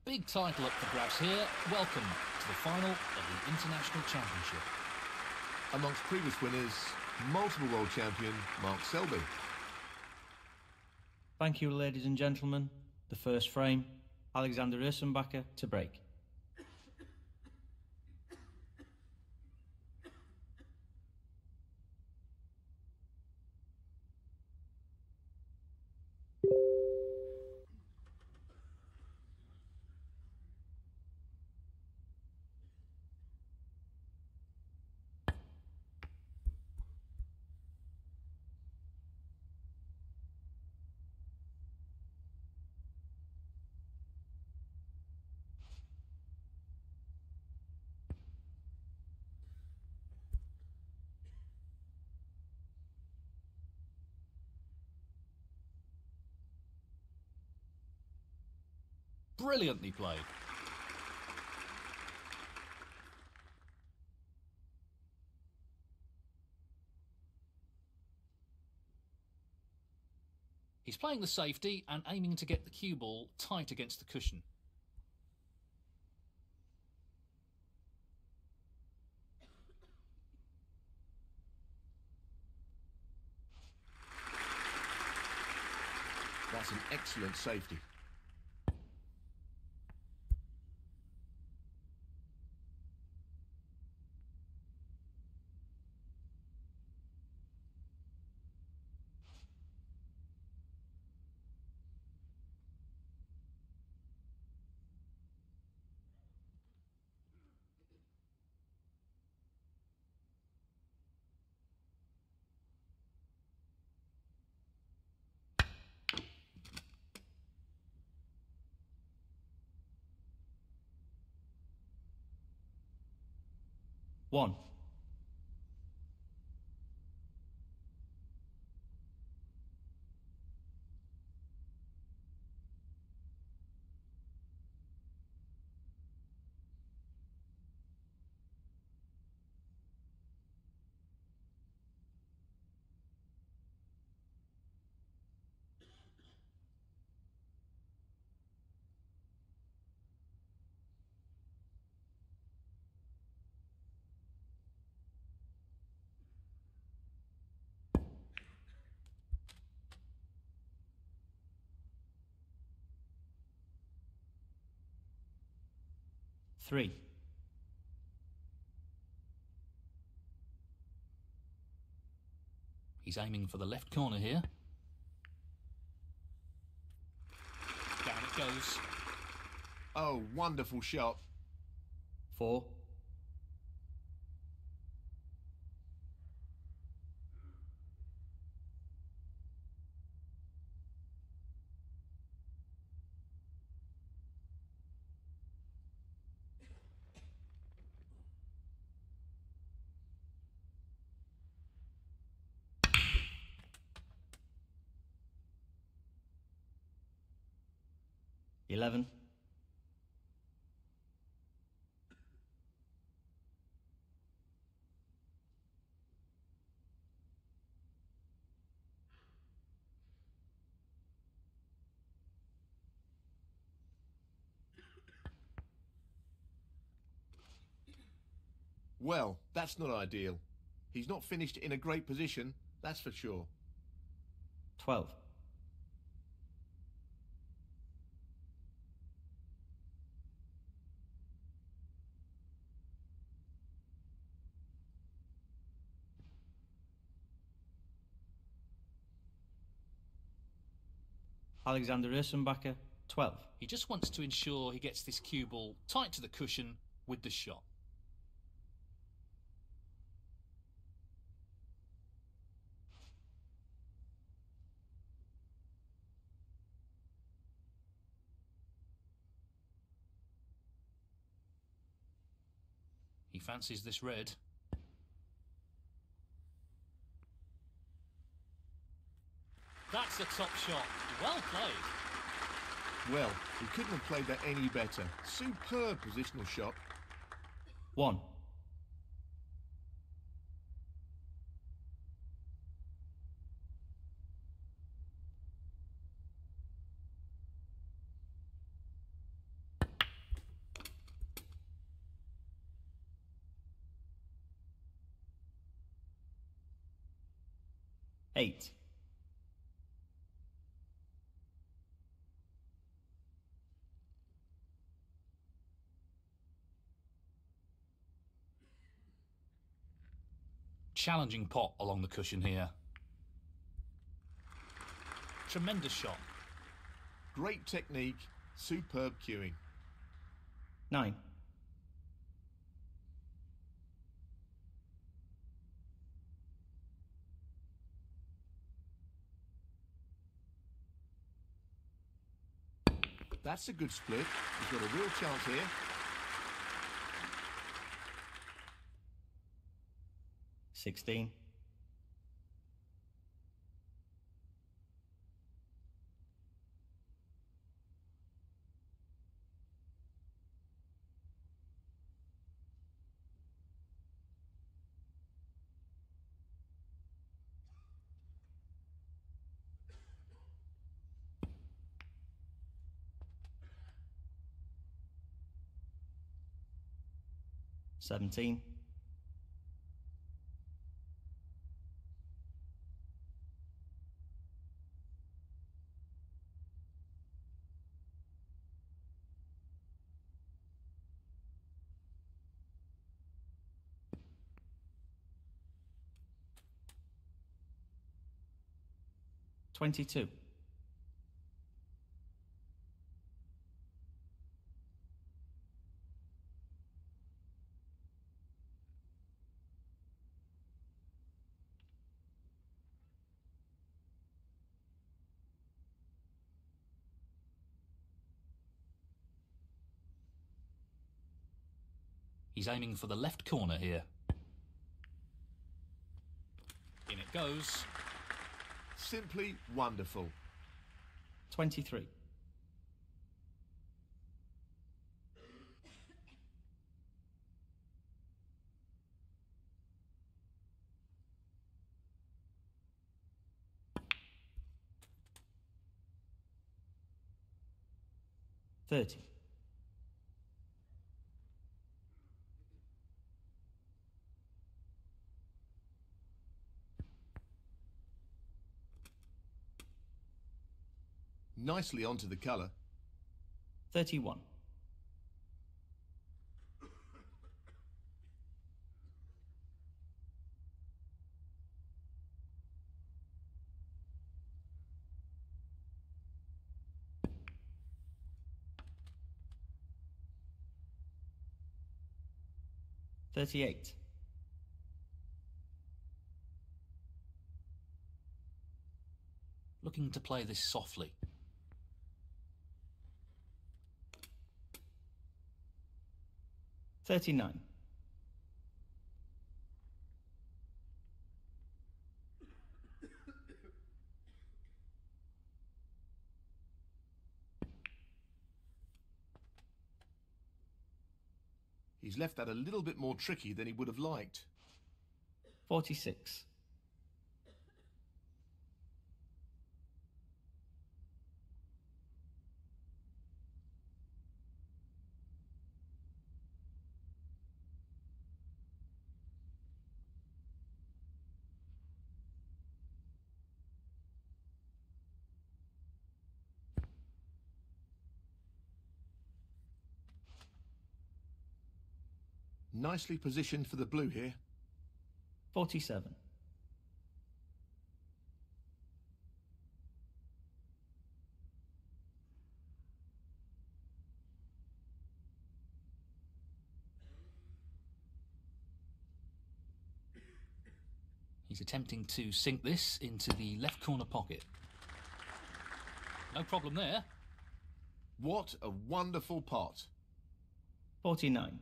Big title up for grabs here. Welcome to the final of the International Championship. Amongst previous winners, multiple world champion Mark Selby. Thank you, ladies and gentlemen. The first frame, Alexander Ursenbacher to break. Brilliantly played. He's playing the safety and aiming to get the cue ball tight against the cushion. That's an excellent safety. One. Three. He's aiming for the left corner here. Down it goes. Oh, wonderful shot. 4. 11. Well, that's not ideal. He's not finished in a great position, that's for sure. 12. Alexander Ursenbacher, 12. He just wants to ensure he gets this cue ball tight to the cushion with the shot. He fancies this red. That's a top shot. Well played. Well, he couldn't have played that any better. Superb positional shot. 1. 8. Challenging pot along the cushion here. Tremendous shot. Great technique, superb cueing. 9. That's a good split. He's got a real chance here. 16. 17. 22. 'He's aiming for the left corner here. In it goes. Simply wonderful. 23. 30. 'Nicely onto the colour. 31. 38. 'Looking to play this softly. 39. 'He's left that a little bit more tricky than he would have liked. 46. 'Nicely positioned for the blue here. 47. 'He's attempting to sink this into the left corner pocket. No problem there. What a wonderful pot. 49.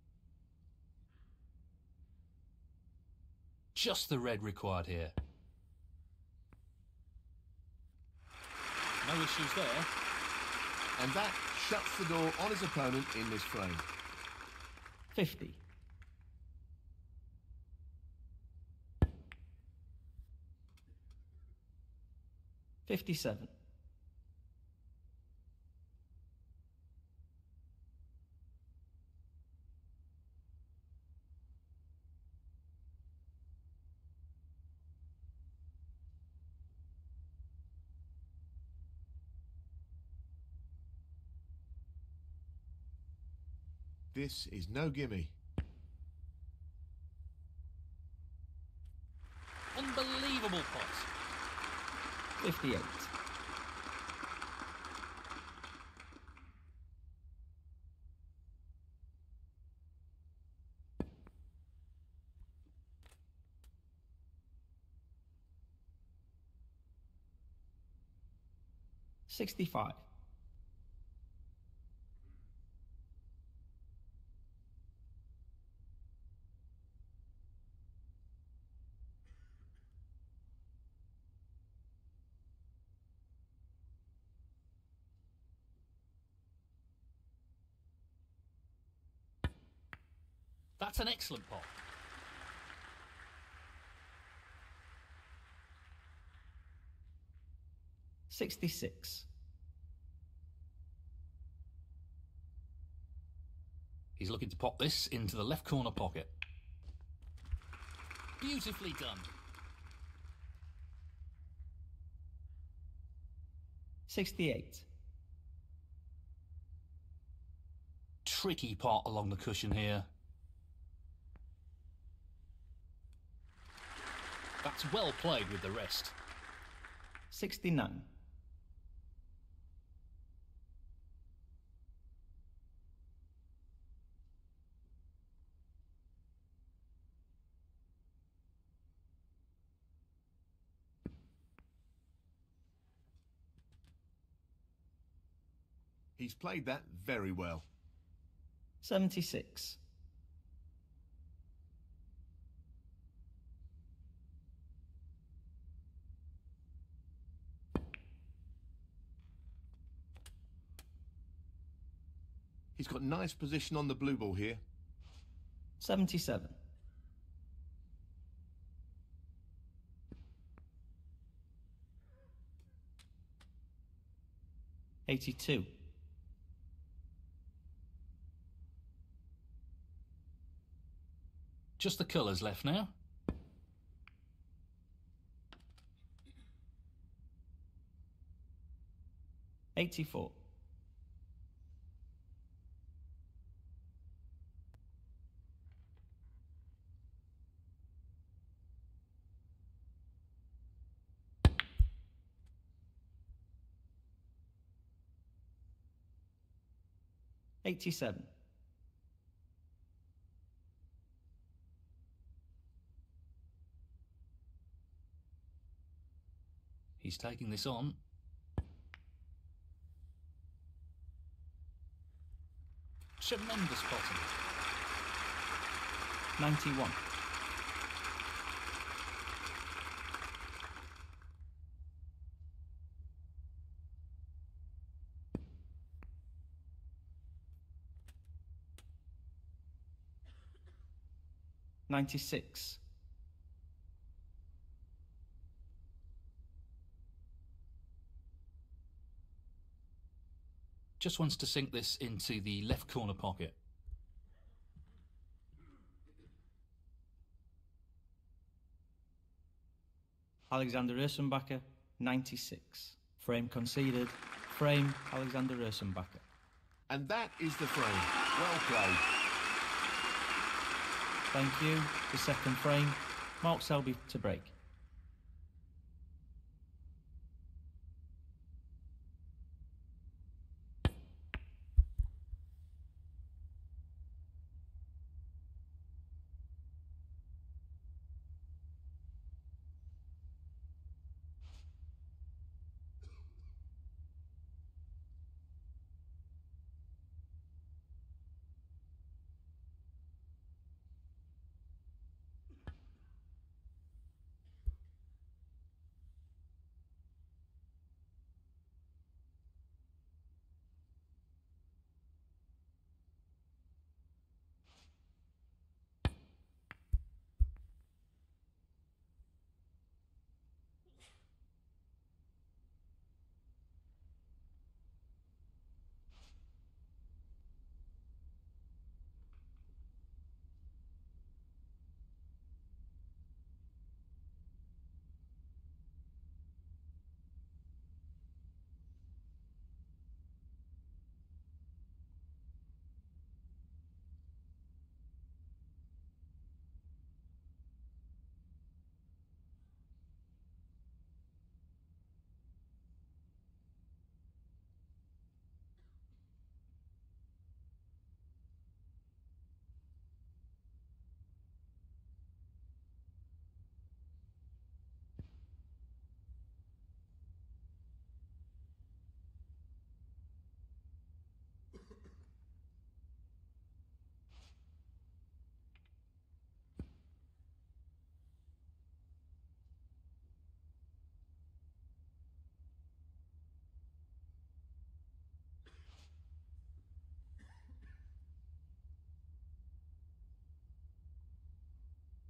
Just the red required here. No issues there. And that shuts the door on his opponent in this frame. 50. 57. This is no gimme. Unbelievable pot. 58. $65. That's an excellent pot. $66. He's looking to pop this into the left corner pocket. Beautifully done. 68. Tricky pot along the cushion here. That's well played with the rest. 69. He's played that very well. 76. He's got nice position on the blue ball here. 77. 82. Just the colours left now. 84. 87. He's taking this on. Tremendous potting. 91. $96. Just wants to sink this into the left corner pocket. Alexander Ursenbacher, 96. Frame conceded. Frame, Alexander Ursenbacher. And that is the frame. Well played. Thank you. The second frame, Mark Selby to break.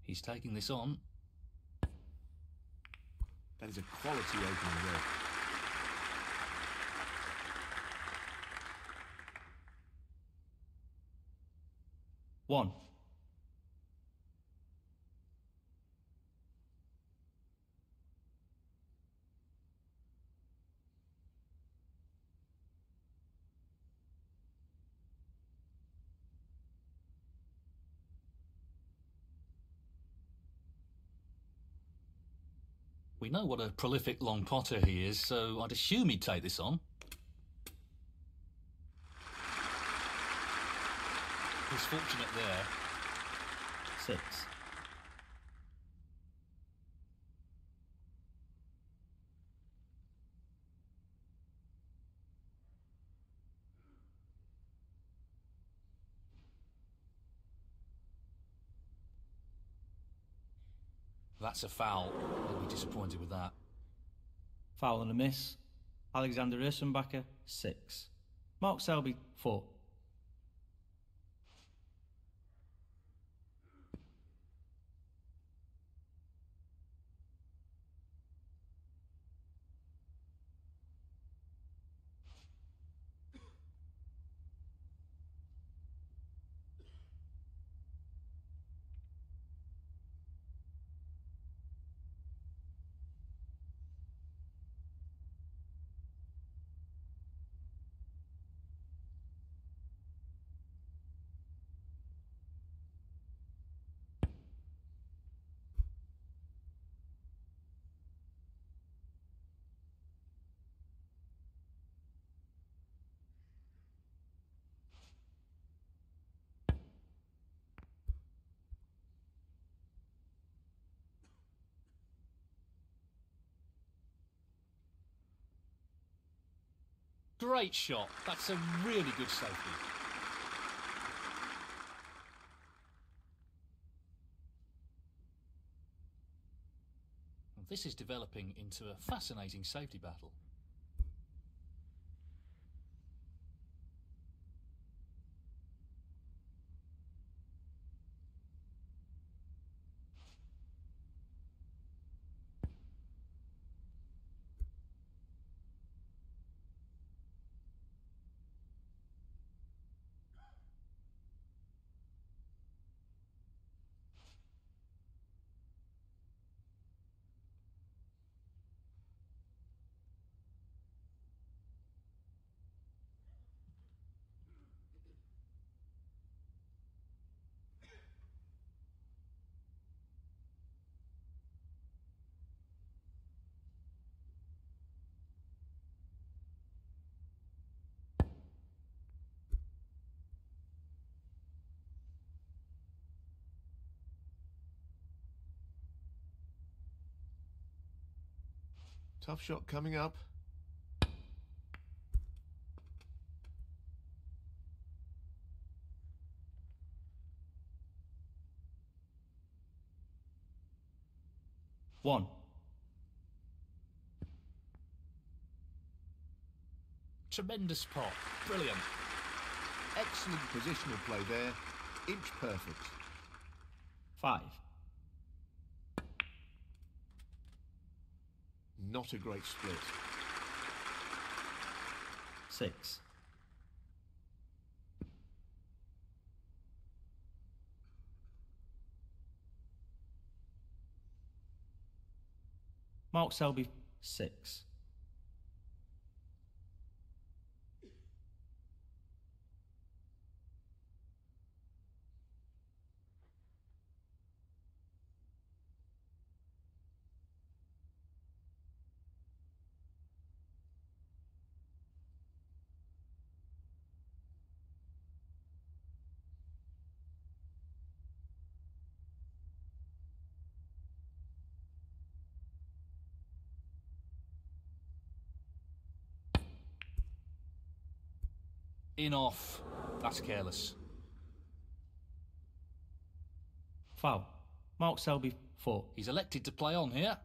He's taking this on. That is a quality opening there. One. We know what a prolific long potter he is, so I'd assume he'd take this on. He's fortunate there. 6. That's a foul. He'll be disappointed with that. Foul and a miss. Alexander Ursenbacher, 6. Mark Selby, 4. Great shot. That's a really good safety. This is developing into a fascinating safety battle. Tough shot coming up. One. Tremendous pot. Brilliant. Excellent positional play there. Inch perfect. 5. Not a great split. 6. Mark Selby, 6. In off. That's careless. Foul. Mark Selby, 4. He's elected to play on here.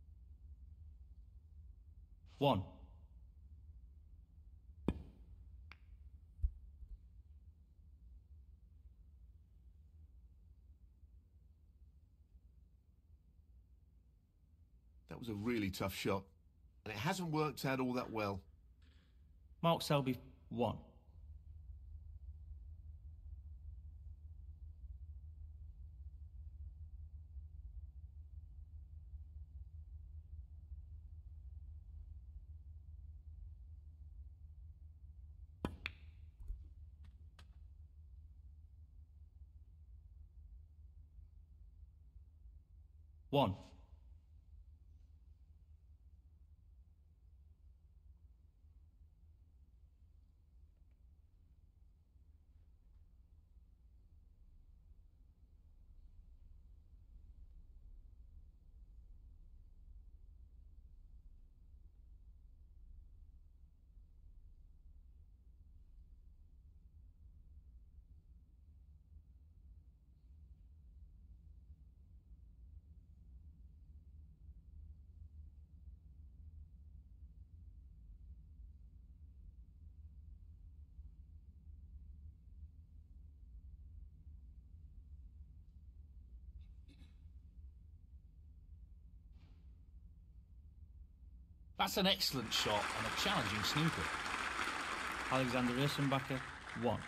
One. That was a really tough shot, and it hasn't worked out all that well. Mark Selby 1. One. That's an excellent shot and a challenging snooker. Alexander Ersenbacher 1.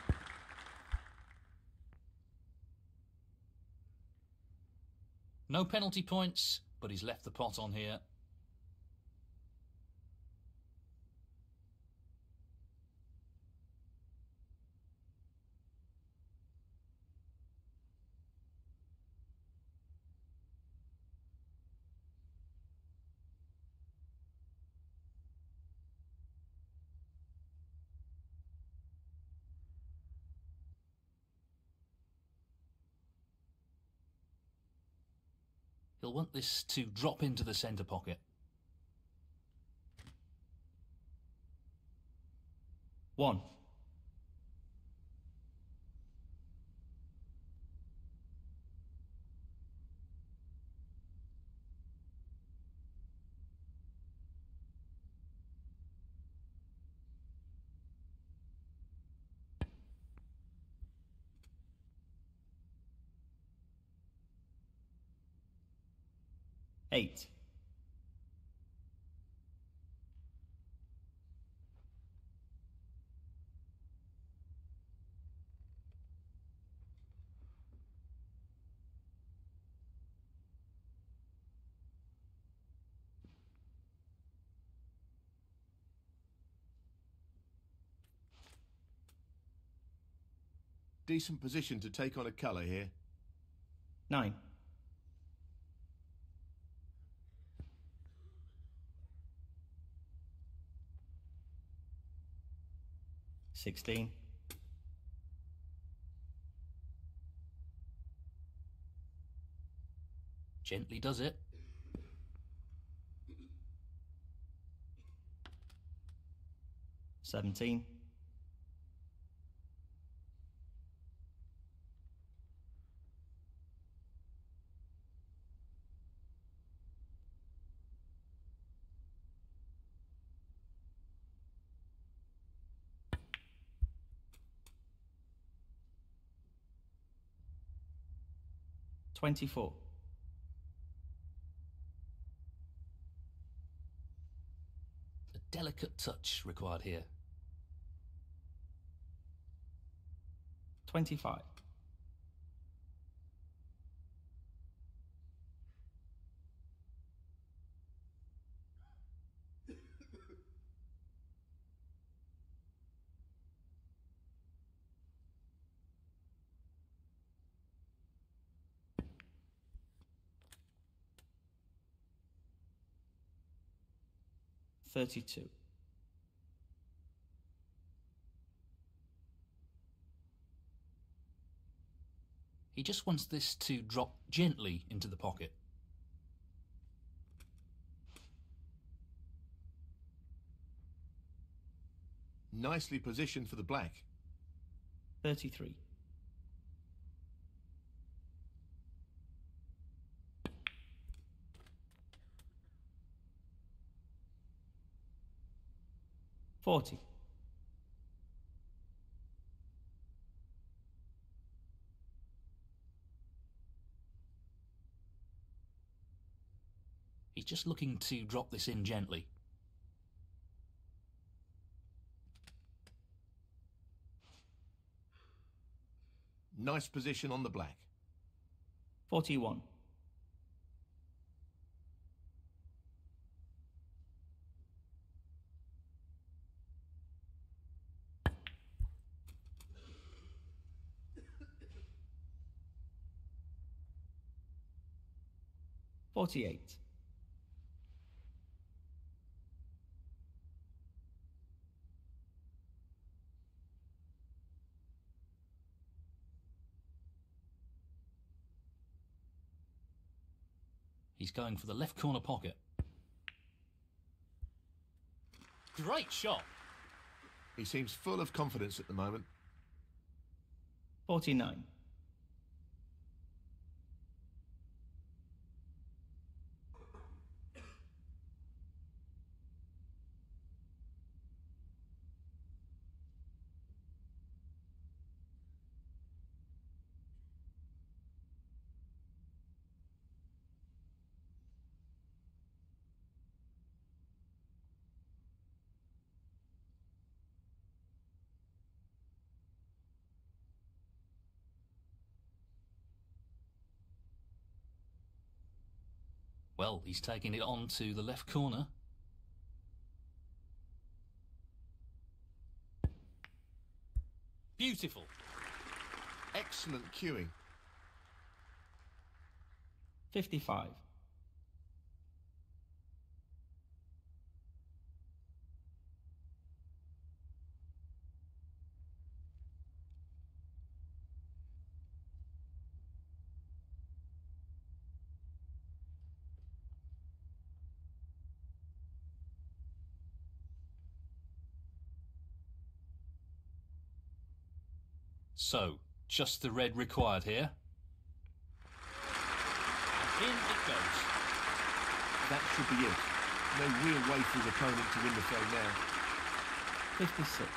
No penalty points, but he's left the pot on here. He'll want this to drop into the centre pocket. 1. Eight. Decent position to take on a colour here. 9. Sixteen. Gently does it. 17. 24. A delicate touch required here. 25. $32. He just wants this to drop gently into the pocket. Nicely positioned for the black. 33. $40. He's just looking to drop this in gently. Nice position on the black. 41. $48. He's going for the left corner pocket. Great shot. He seems full of confidence at the moment. 49. Well, he's taking it on to the left corner. Beautiful. Excellent cueing. 55. So, just the red required here. And in it goes. That should be it. No real way for his opponent to win the throw now. 56.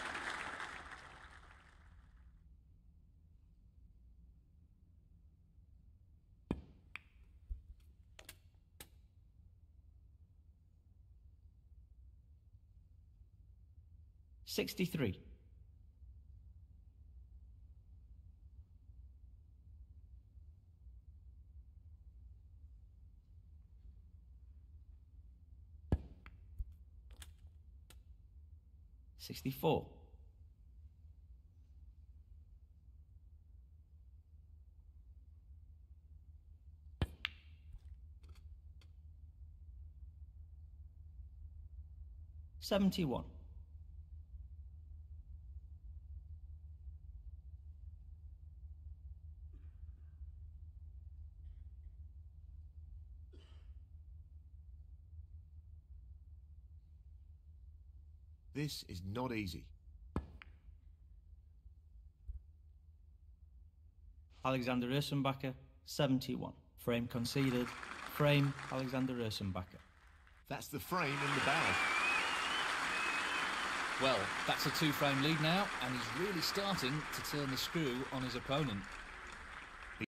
$63. $64. $71. This is not easy. Alexander Ursenbacher, 71. Frame conceded. Frame, Alexander Ursenbacher. That's the frame in the bag. Well, that's a two-frame lead now, and he's really starting to turn the screw on his opponent.